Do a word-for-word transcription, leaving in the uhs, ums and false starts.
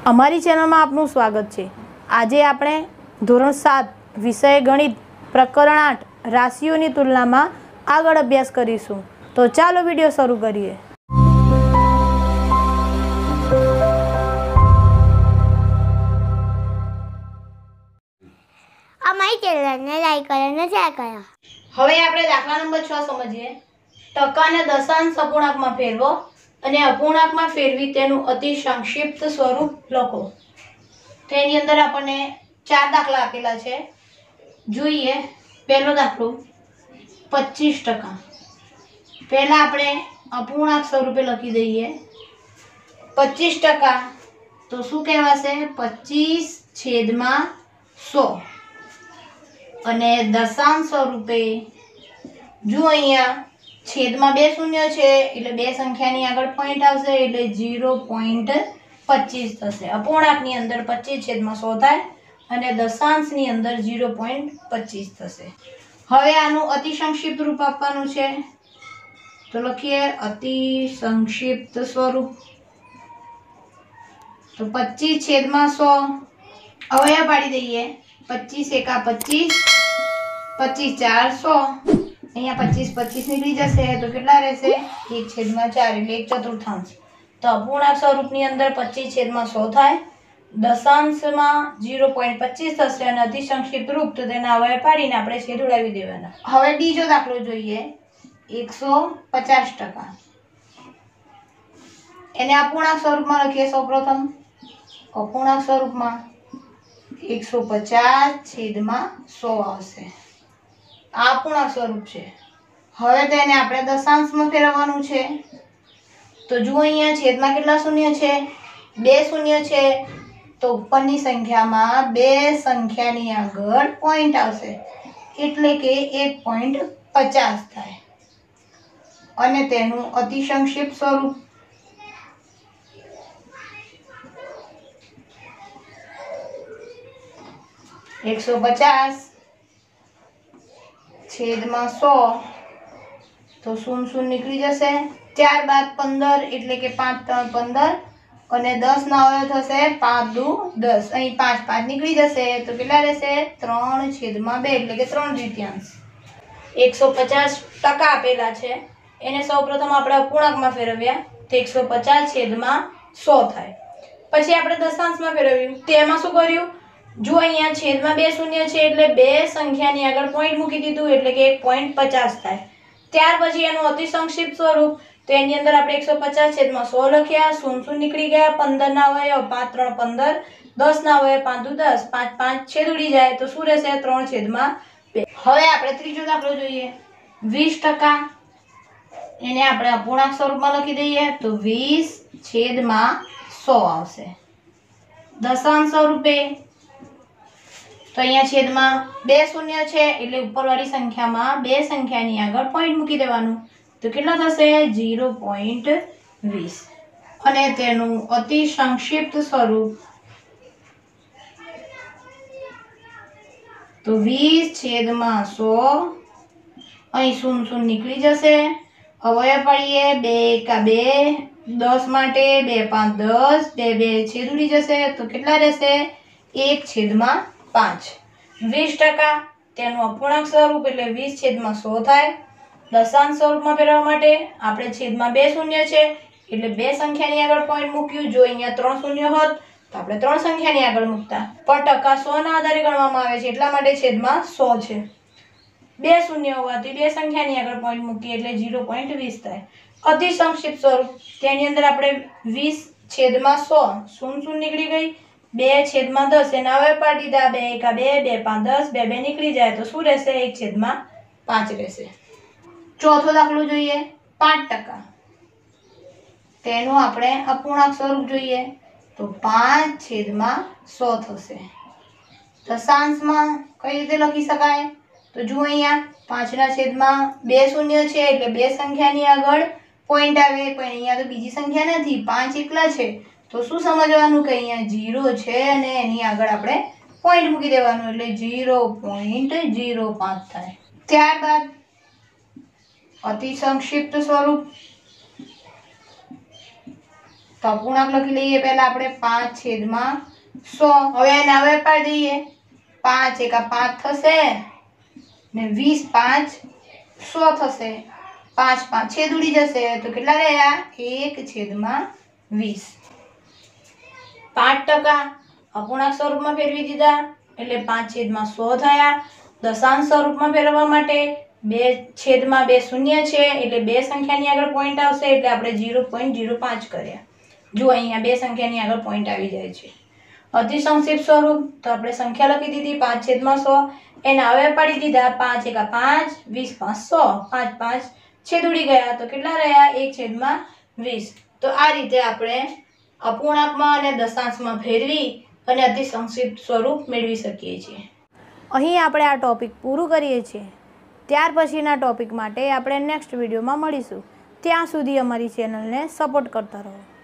અમારી ચેનલમાં આપનું સ્વાગત છે। આજે આપણે ધોરણ સાત વિષય ગણિત પ્રકરણ આઠ રાશિઓની તુલનામાં આગળ અભ્યાસ કરીશું। તો ચાલો વિડીયો શરૂ કરીએ। અમારી ચેનલને લાઈક કરો અને શેર કરો। હવે આપણે દાખલા નંબર છ સમજીએ। ટકાને દશાંશ અપૂર્ણાંકમાં ફેરવો અને અપૂર્ણાંકમાં ફેરવી તેનું અતિ સંક્ષિપ્ત સ્વરૂપ લખો। તો એની અંદર આપણને ચાર દાખલા આપેલા છે। જોઈએ પહેલો દાખલો પચીસ ટકા। પહેલા આપણે અપૂર્ણાંક સ્વરૂપે લખી દઈએ પચીસ ટકા તો શું કહેવાશે પચીસ છેદમાં સો અને દશાંશ સ્વરૂપે જો અહીંયા છેદમાં બે શૂન્ય છે એટલે બે સંખ્યાની આગળ પોઈન્ટ આવશે એટલે ઝીરો પોઈન્ટ પચીસ થશે। અપૂર્ણાંકની અંદર પચીસ છેદમાં સો થાય અને દશાંશની અંદર ઝીરો પોઈન્ટ પચીસ થશે। હવે આનું અતિ સંક્ષિપ્ત રૂપ આપવાનું છે તો લખીએ અતિ સંક્ષિપ્ત સ્વરૂપ। તો પચીસ છેદમાં સો અવયવ પાડી દઈએ પચીસ એકા પચીસ પચીસ ચાર સો અહીંયા પચીસ પચીસ નીકળી જશે તો કેટલા રહેશે એક છેદમાં ચાર એટલે એક ચતુર્થાંશ। તો અપૂર્ણાંક સ્વરૂપની અંદર પચીસ છેદમાં સો થાય દશાંશમાં ઝીરો પોઈન્ટ પચીસ થશે અને અતિ સંક્ષિપ્ત રૂપ તો તેના અવયવ પાડીને આપણે છેદ ઉડાવી દેવાના। હવે બીજો દાખલો જોઈએ એકસો પચાસ ટકા। એને અપૂર્ણાંક સ્વરૂપમાં લખીએ સૌપ્રથમ અપૂર્ણાંક સ્વરૂપમાં એકસો પચાસ છેદમાં સો આવશે। આ અપૂર્ણાંક સ્વરૂપ છે। હવે તેને આપણે દશાંશમાં ફેરવવાનું છે તો જુઓ અહીંયા છેદમાં કેટલા શૂન્ય છે બે શૂન્ય છે તો ઉપરની સંખ્યામાં બે સંખ્યાની આગળ પોઈન્ટ આવશે એટલે કે એક પોઈન્ટ પચાસ થાય અને તેનું અતિ સંક્ષિપ્ત સ્વરૂપ એકસો પચાસ છેદમાં સો તો શૂન્ય શૂન્ય નીકળી જશે ત્યારબાદ પંદર એટલે કે પાંચ ત્રણ પંદર અને દસ ના અવયવ થશે પાંચ દુ દસ અહીં પાંચ પાંચ નીકળી જશે તો કેટલા રહેશે ત્રણ છેદમાં બે એટલે કે ત્રણ દ્વિતીયાંશ। એકસો પચાસ ટકા આપેલા છે એને સૌપ્રથમ આપણે અપૂર્ણાંકમાં ફેરવ્યા તો એકસો પચાસ છેદમાં સો થાય। પછી આપણે દશાંશમાં ફેરવ્યું તેમાં શું કર્યું જો અહીંયા છેદમાં બે શૂન્ય છે એટલે બે સંખ્યાની આગળ પોઈન્ટ મૂકી દીધું એટલે કે એક પોઈન્ટ પચાસ થાય। ત્યાર પછી એનું અતિ સંક્ષિપ્ત સ્વરૂપ તો એની અંદર આપણે એકસો પચાસ છેદમાં સો લખ્યા શૂન્ય શૂન્ય નીકળી ગયા પંદર ના અવયવ પાંચ ત્રણ પંદર દસ ના અવયવ પાંચ દુ દસ પાંચ પાંચ છેદ ઉડી જાય તો શું રહેશે ત્રણ છેદમાં બે। હવે આપણે ત્રીજો દાખલો જોઈએ વીસ ટકા। એને આપણે અપૂર્ણાંક સ્વરૂપમાં લખી દઈએ તો વીસ છેદમાં સો આવશે। દશાંશ સ્વરૂપે તો અહીંયા છેદમાં બે શૂન્ય છે એટલે ઉપરવાળી સંખ્યામાં બે સંખ્યાની આગળ પોઈન્ટ મૂકી દેવાનું તો કેટલા થશે ઝીરો પોઈન્ટ વીસ અને તેનું અતિ સંક્ષિપ્ત સ્વરૂપ તો વીસ છેદમાં સો અહીં શૂન્ય શૂન્ય નીકળી જશે અવયવ પાડીએ બે એકા બે દસ માટે બે પાંચ દસ બે બે છેદ ઉડી જશે તો કેટલા રહેશે એક છેદમાં પાંચ। વીસ ટકા તેનું અપૂર્ણાંક સ્વરૂપ એટલે વીસ છેદમાં સો થાય। દશાંશ સ્વરૂપમાં ફેરવવા માટે આપણે છેદમાં બે શૂન્ય છે એટલે બે સંખ્યાની આગળ પોઈન્ટ મૂક્યું જો અહીંયા ત્રણ શૂન્ય હોત તો આપણે ત્રણ સંખ્યાની આગળ મૂકતા પણ ટકા સો ના આધારે ગણવામાં આવે છે એટલા માટે છેદમાં સો છે। બે શૂન્ય હોવાથી બે સંખ્યાની આગળ પોઈન્ટ મૂકીએ એટલે ઝીરો પોઈન્ટ વીસ થાય। અતિ સંક્ષિપ્ત સ્વરૂપ તેની અંદર આપણે વીસ છેદમાં સો શૂન્ય શૂન્ય નીકળી ગઈ બે છેદમાં દસ એના હવે પાડી દીધા બે એકા બે બે પાંચ દસ બે બે નીકળી જાય તો શું રહેશે એક છેદમાં પાંચ રહેશે। ચોથો દાખલો જોઈએ પાંચ ટકા। તેનું આપણે અપૂર્ણાંક સ્વરૂપ જોઈએ તો પાંચ છેદમાં સો થશે। દશાંશમાં કઈ રીતે લખી શકાય તો જુઓ અહીંયા પાંચના છેદમાં બે શૂન્ય છે એટલે બે સંખ્યાની આગળ પોઈન્ટ આવે પણ અહીંયા તો બીજી સંખ્યા નથી પાંચ એકલા છે તો શું સમજવાનું કે અહીંયા ઝીરો છે અને એની આગળ આપણે પોઈન્ટ મૂકી દેવાનું એટલે ઝીરો પોઈન્ટ ઝીરો પાંચ થાય। ત્યારબાદ અતિ સંક્ષિપ્ત સ્વરૂપ તો અપૂર્ણાંક લખી લઈએ પહેલા આપણે પાંચ છેદમાં સો. હવે એને હવે પાડી દઈએ. પાંચ એકા પાંચ થશે ને વીસ પાંચ સો થશે. પાંચ પાંચ છેદ ઉડી જશે તો કેટલા રહ્યા? એક છેદમાં વીસ. પાંચ ટકા અપૂર્ણાંક સ્વરૂપમાં ફેરવી દીધા એટલે પાંચ છેદમાં સો થયા. દશાંશ સ્વરૂપમાં ફેરવવા માટે બે છેદમાં બે શૂન્ય છે એટલે બે સંખ્યાની આગળ પોઈન્ટ આવશે એટલે આપણે ઝીરો પોઈન્ટ ઝીરો પાંચ કર્યા. જો અહીંયા બે સંખ્યાની આગળ પોઈન્ટ આવી જાય છે. અતિ સંક્ષિપ્ત સ્વરૂપ તો આપણે સંખ્યા લખી દીધી પાંચ છેદમાં સો. એને હવે પાડી દીધા. પાંચ એકા પાંચ વીસ પાંચ સો. પાંચ પાંચ છેદ ઉડી ગયા તો કેટલા રહ્યા? એક છેદમાં વીસ. તો આ રીતે આપણે અપૂર્ણાંકમાં અને દશાંશમાં ફેરવી અને અતિ સંક્ષિપ્ત સ્વરૂપ મેળવી શકીએ છીએ. અહીં આપણે આ ટોપિક પૂરું કરીએ છીએ. ત્યાર પછીના ટોપિક માટે આપણે નેક્સ્ટ વિડીયોમાં મળીશું. ત્યાં સુધી અમારી ચેનલને સપોર્ટ કરતા રહો.